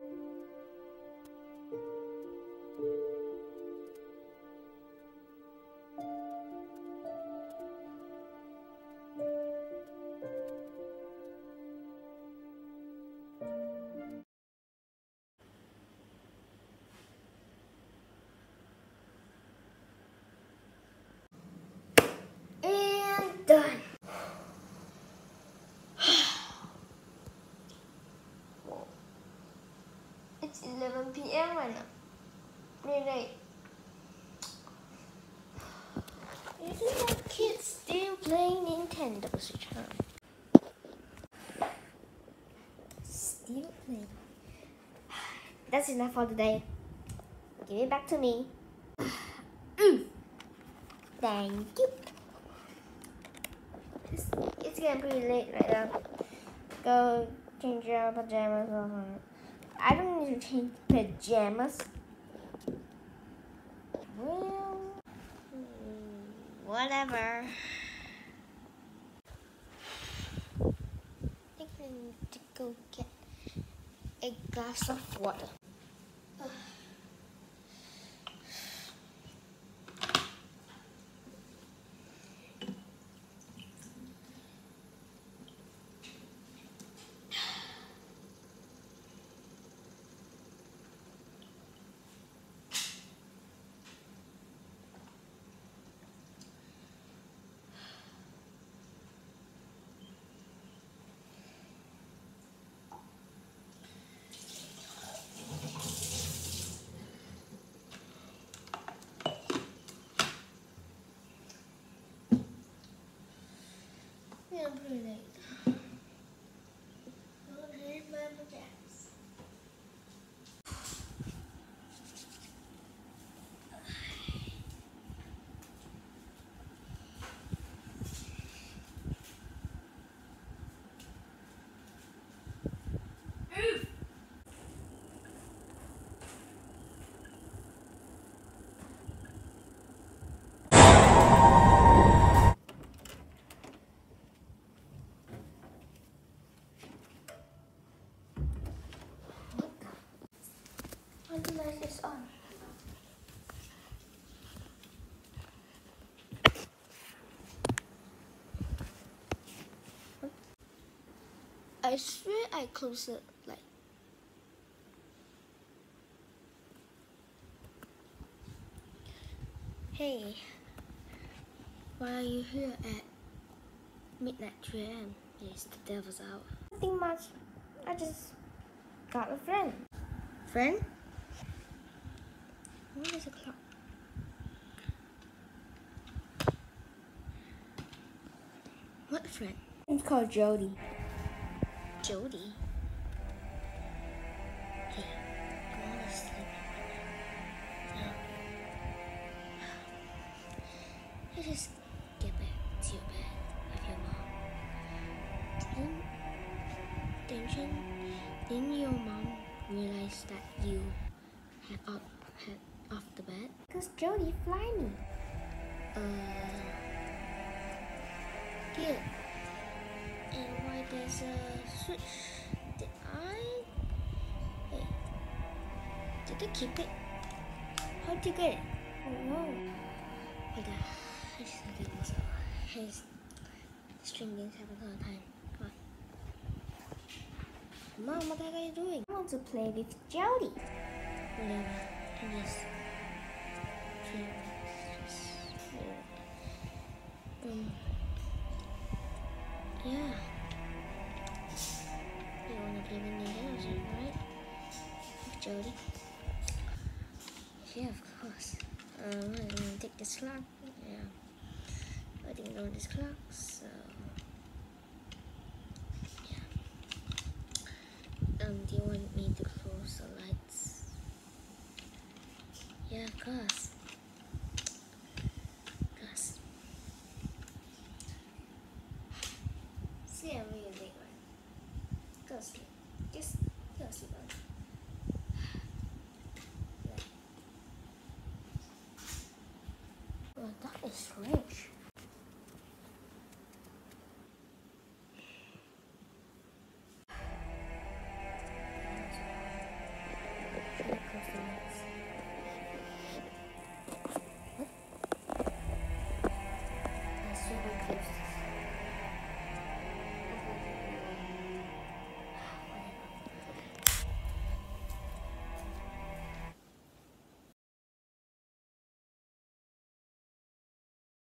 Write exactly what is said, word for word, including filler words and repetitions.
And done. It's eleven p m right now. Pretty late. Isn't that kids still playing Nintendo Switch, huh? Still playing. That's enough for today. Give it back to me. Mm. Thank you. It's, it's getting pretty late right now. Go change your pajamas. I don't need to change pajamas. Well, whatever. I think I need to go get a glass of water. Yeah, I'm pretty late. Don't hate my pajamas. Why the light is on? I swear I closed it like. Hey, why are you here at midnight three a m? Yes, the devil's out. Nothing much. I just got a friend. Friend? What is the clock? What friend? It's called Jody. Jody? Hey, go on to sleep. No. I just get back to your bed with your mom. Didn't, didn't, you, didn't your mom realize that you had up, had off the bed? Because Jody fly me. Uh, good. And why there's a switch? Did I? Hey, did I keep it? How'd you get it? Oh no. What the? I just don't think so. Hey, string games happen all the time. Come on. Mom, what the heck are you doing? I want to play with Jody. Whatever. I just. Um. Yeah. You wanna play with Nintendo, right? With Jody? Yeah, of course. Um, I'm gonna take this clock. Yeah. I didn't know this clock, so yeah. Um, do you want me to close the lights? Yeah, of course. Of course. See, I'm really late, right? Go sleep.